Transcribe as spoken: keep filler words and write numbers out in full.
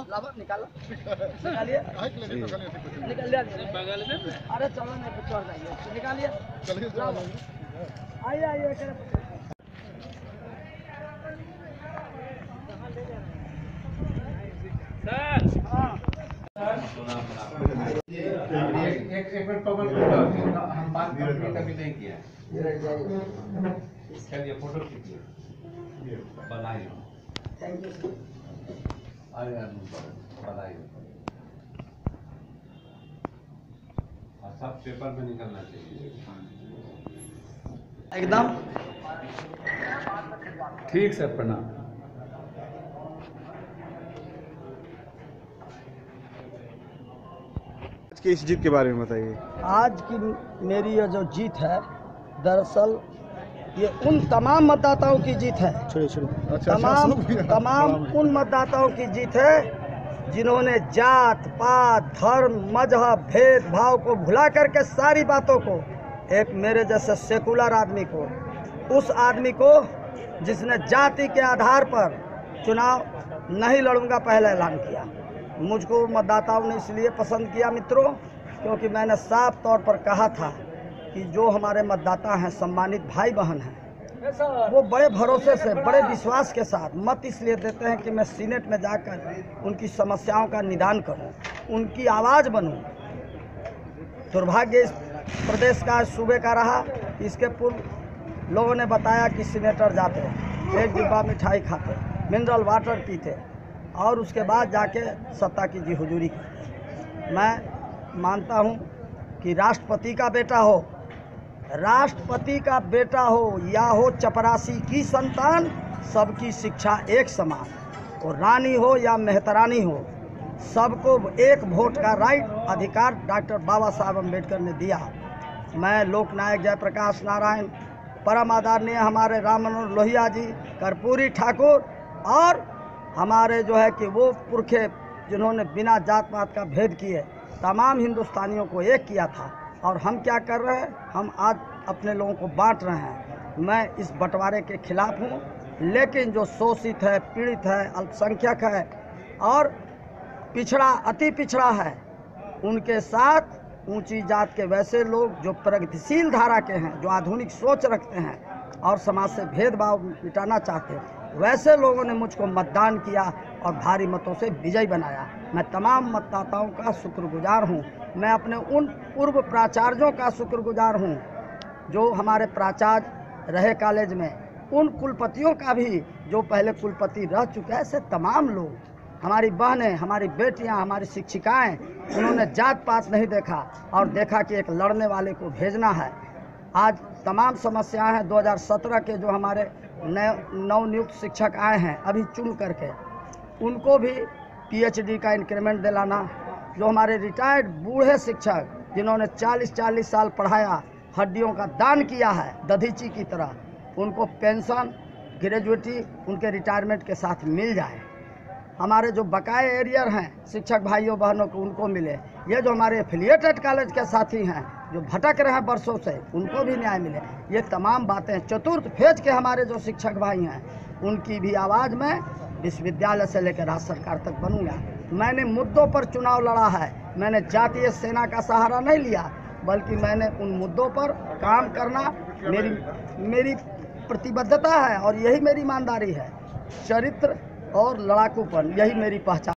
लावा निकालो, निकालिए, निकाल लिया। अरे चलो नहीं कुछ और जाइए, निकालिए, आइए आइए। सर हाँ एक एक मिनट पवन हम बात कभी नहीं किया। चलिए फोटो खींचिए, बनाइए। Thank you. अरे बनाइए, सब पेपर में निकलना चाहिए एकदम ठीक। सर प्रणाम। आज की इस जीत के बारे में बताइए। आज की मेरी ये जो जीत है, दरअसल ये उन तमाम मतदाताओं की जीत है। छोड़िए छोड़िए। अच्छा, तमाम तमाम उन मतदाताओं की जीत है जिन्होंने जात पात धर्म मजहब भेदभाव को भुला करके सारी बातों को एक मेरे जैसे सेकुलर आदमी को, उस आदमी को जिसने जाति के आधार पर चुनाव नहीं लड़ूंगा पहले ऐलान किया। मुझको मतदाताओं ने इसलिए पसंद किया मित्रों, क्योंकि मैंने साफ तौर पर कहा था कि जो हमारे मतदाता हैं, सम्मानित भाई बहन हैं, वो बड़े भरोसे से बड़े विश्वास के साथ मत इसलिए देते हैं कि मैं सीनेट में जाकर उनकी समस्याओं का निदान करूं, उनकी आवाज़ बनूं। दुर्भाग्य इस प्रदेश का, सूबे का रहा। इसके पूर्व लोगों ने बताया कि सीनेटर जाते एक डिब्बा मिठाई खाते, मिनरल वाटर पीते और उसके बाद जाके सत्ता की जी हुजूरी करते। मैं मानता हूं कि राष्ट्रपति का बेटा हो, राष्ट्रपति का बेटा हो या हो चपरासी की संतान, सबकी शिक्षा एक समान। और रानी हो या मेहतरानी हो, सबको एक वोट का राइट अधिकार डॉक्टर बाबा साहब अम्बेडकर ने दिया। मैं लोकनायक जयप्रकाश नारायण, परम आदरणीय हमारे राम मनोहर लोहिया जी, कर्पूरी ठाकुर और हमारे जो है कि वो पुरखे जिन्होंने बिना जात पात का भेद किए तमाम हिंदुस्तानियों को एक किया था। और हम क्या कर रहे हैं, हम आज अपने लोगों को बांट रहे हैं। मैं इस बंटवारे के खिलाफ हूँ, लेकिन जो शोषित है, पीड़ित है, अल्पसंख्यक है और पिछड़ा, अति पिछड़ा है, उनके साथ ऊंची जात के वैसे लोग जो प्रगतिशील धारा के हैं, जो आधुनिक सोच रखते हैं और समाज से भेदभाव मिटाना चाहते हैं, वैसे लोगों ने मुझको मतदान किया और भारी मतों से विजयी बनाया। मैं तमाम मतदाताओं का शुक्रगुजार हूं। मैं अपने उन पूर्व प्राचार्यों का शुक्रगुजार हूं जो हमारे प्राचार्य रहे कॉलेज में, उन कुलपतियों का भी जो पहले कुलपति रह चुके हैं। ऐसे तमाम लोग, हमारी बहनें, हमारी बेटियां, हमारी शिक्षिकाएं, उन्होंने जात पात नहीं देखा और देखा कि एक लड़ने वाले को भेजना है। आज तमाम समस्याएं हैं। दो हज़ार सत्रह के जो हमारे नए नवनियुक्त शिक्षक आए हैं अभी चुन करके, उनको भी पीएचडी का इंक्रीमेंट दिलाना। जो हमारे रिटायर्ड बूढ़े शिक्षक जिन्होंने चालीस चालीस साल पढ़ाया, हड्डियों का दान किया है दधीची की तरह, उनको पेंशन, ग्रेजुएटी उनके रिटायरमेंट के साथ मिल जाए। हमारे जो बकाए एरियर हैं शिक्षक भाइयों बहनों को, उनको मिले। ये जो हमारे एफिलिएटेड कॉलेज के साथी हैं जो भटक रहे हैं बरसों से, उनको भी न्याय मिले। ये तमाम बातें, चतुर्थ फेज के हमारे जो शिक्षक भाई हैं, उनकी भी आवाज़ में विश्वविद्यालय से लेकर राज्य सरकार तक बनूंगा। मैंने मुद्दों पर चुनाव लड़ा है। मैंने जातीय सेना का सहारा नहीं लिया, बल्कि मैंने उन मुद्दों पर काम करना मेरी मेरी प्रतिबद्धता है और यही मेरी ईमानदारी है। चरित्र और लड़ाकूपन, यही मेरी पहचान।